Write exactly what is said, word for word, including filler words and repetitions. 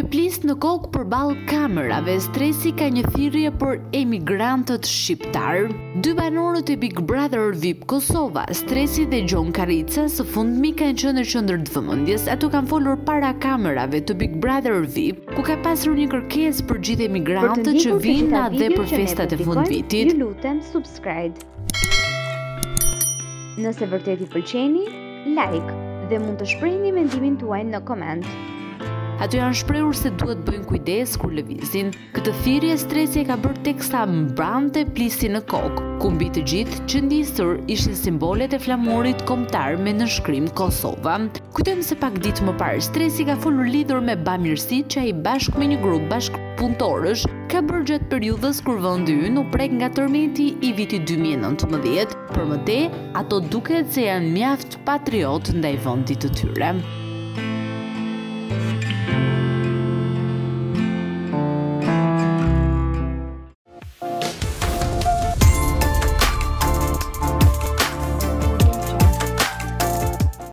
Me plis në kokë përballë kamerave, stresi ka një thirrje për emigrantët shqiptar. Dy banorët e Big Brother V I P Kosova, Stresi dhe Gjon Karica, së fundmi kanë qenë në qendër të vëmendjes. Ato kanë folur para kamerave të Big Brother V I P, ku ka pasur një kërkesë për gjithë emigrantët që vinë dhe për festat e fundvitit. Ju lutem subscribe. Nëse vërtet i pëlqeni, like dhe mund të shprehni mendimin tuaj në koment. Ato janë shprehur se duhet bëjnë kujdes kur lëvizin. Këtë thirrje Stresi e ka bërë teksa mbrante plisi në kokë, ku mbi të gjithë qëndisur ishin simbolet e flamurit kombëtar me nënshkrim Kosova. Kujtojmë se pak ditë më parë Stresi ka folur lidhur me bamirësitë që ai bashkë me një grup bashkëpunëtorësh ka bërë gjatë periudhës kur vendi ynë u prek nga tërmeti i vitit dy mijë e nëntëmbëdhjetë. Për mëte, ato duket se janë mjaft patriot ndaj vendit të tyre.